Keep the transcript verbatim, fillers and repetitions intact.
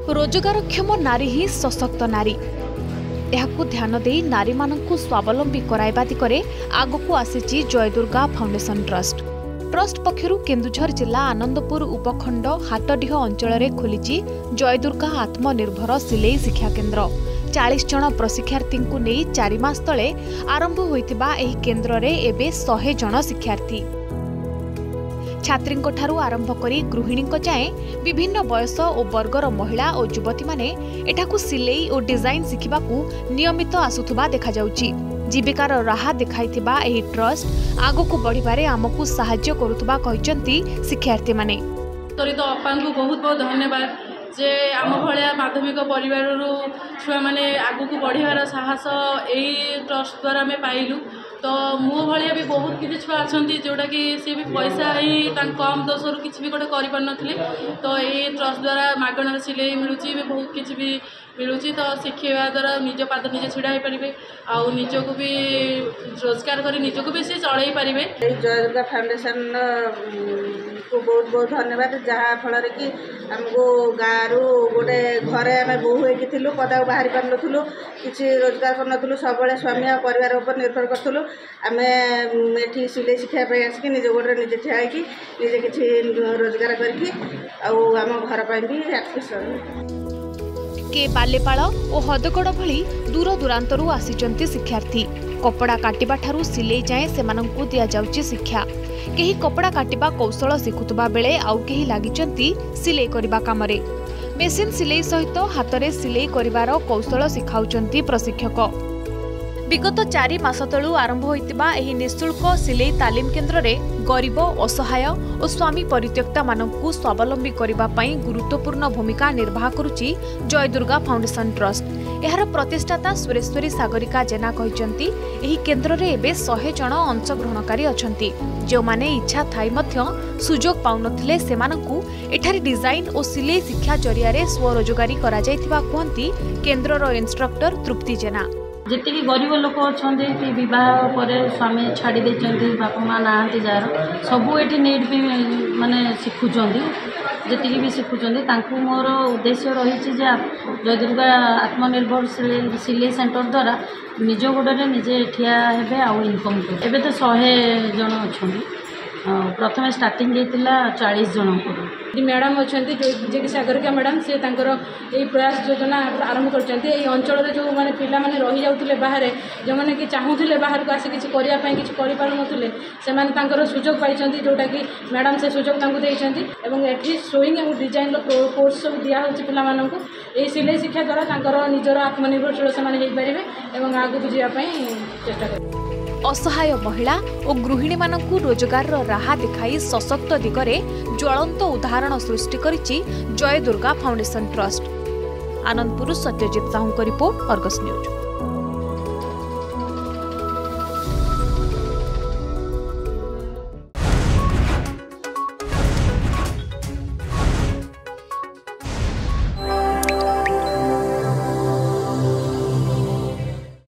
रोजगारक्षम नारी ही सशक्त नारी एहाकु ध्यान दे नारी मानकु स्वावलंबी कराइबा दिगरे आगकु आसीची जयदुर्गा फाउंडेशन ट्रस्ट ट्रस्ट पक्षरु केन्दुझर जिला आनंदपुर उपखंड हाटडीह अंचल में खोली जयदुर्गा आत्मनिर्भर सिलाई शिक्षा केन्द्र चालीस जन प्रशिक्षार्थी को नहीं चारि मास तले आरंभ होइतिबा एही केन्द्र रे एबे सौ जन शिक्षार्थी छात्री ठारू आरंभ करी गृहिणी जाए विभिन्न बयस और वर्गर महिला और युवती माने एठाकु सिलाई और डिजाइन शिखा नियमित आसुथुबा देखा जाउची। जीविकार राह देखाइथिबा एही ट्रस्ट आगो को बढ़िबारे आमकु सहाय्य करुथुबा कहिसंती शिक्षार्थी माने। तोरी तो अपान को बहुत बहुत धन्यवाद जे आम भाया माध्यमिक परिवार छुआ मैंने आगू को बढ़ियार साहस यही ट्रस्ट द्वारा आम पाइलु। तो मो भाया भी बहुत किसी छुआ अच्छा जोटा कि सी भी पैसा ही कम दशर किसी भी गोटे कर तो ये ट्रस्ट द्वारा मागणार सिलाई मिलूँ बहुत किसी भी मिलूँ तो शिखा द्वारा निज पाद निजे ढड़ा हो पारे आउ निजक भी रोजगार कर निजक भी सी चल पारे। जयदुर्गा फाउंडेशन को बहुत बहुत धन्यवाद जहाँ फल कि आमको गाँव गोटे घरे आम बोहू हो पदा बाहरी पार नु कि रोजगार कर सब स्वामी और परिवार उपर निर्भर करूँ आम ये सिलाई शिखापी आसिक निज गोटे निजे ठिया निजे किसी रोजगार करके आम घर भी आर्थिक के बालेपाल और हदगड़ भली दूर दूरांतरू आसीचंती शिक्षार्थी कपड़ा काटिबा ठारू सिलाई जाए सेमानंकु दिया जाउची शिक्षा केही कपड़ा काटिबा कौशल शिखुतबा बेले आउ केही लागिचंती सिलाई करिबा कामरे मेसिन सिलाई सहित हातरे सिलाई करिवार कौशल शिखाउचंती प्रशिक्षक। विगत चारि मास तलू आरंभ होइतिबा एही निःशुल्क सिलाई तालीम केन्द्र रे गरीब असहाय और स्वामी परित्यक्ता मानकु स्वावलंबी करिबा पई गुरुत्वपूर्ण भूमिका निर्वाह करुची जयदुर्गा फाउंडेशन ट्रस्ट। एहार प्रतिष्ठाता सुरेश्वरी सागरिका जेना कहिसंती एही केन्द्र रे एबे सौ जन अंशग्रहणकारी अछंती जो माने इच्छा थाई मध्य सुजोग पाउनथिले सेमानकु एठारी डिजाइन और सिलाई शिक्षा जरिया रे स्वरोजगारी करा जायतिबा कहंती केन्द्रर इंस्ट्रक्टर तृप्ति जेना। जी गरीब लोक अच्छा कि बह पर स्वामी छाड़ी देते बापा माँ ना जार सबू ये नीट भी माने शिखुंट जी भी शिखुंट मोर उद्देश्य रही जयदुर्गा आत्मनिर्भर सिलाई सेंटर द्वारा निज गोड़े निजे ठिया हे आउ इनकम एवं तो सौ जन अच्छा प्रथम स्टार्टिंग चालीस जन मैडम अच्छा जे कि सागरिका मैडम से यही प्रयास योजना आरंभ कर अंचल जो मैंने पिला माने रही जाते बाहर जो मैंने कि चाहूले बाहर को आसी किसी करने से सुजोग पाई जोटा कि मैडम से सुजोग देती सोईंग और डिजाइन कोर्स सब दिहूँ पिला सिलाई शिक्षा द्वारा निजर आत्मनिर्भरशील से आगे को जावाई चेष्टा कर असहाय महिला और गृहिणी मानकु रोजगार राह दिखाई सशक्त दिगरे ज्वलंत उदाहरण सृष्टि करिछि Jaydurga foundation trust. Anandpur Satyajit Sahu report Argus news.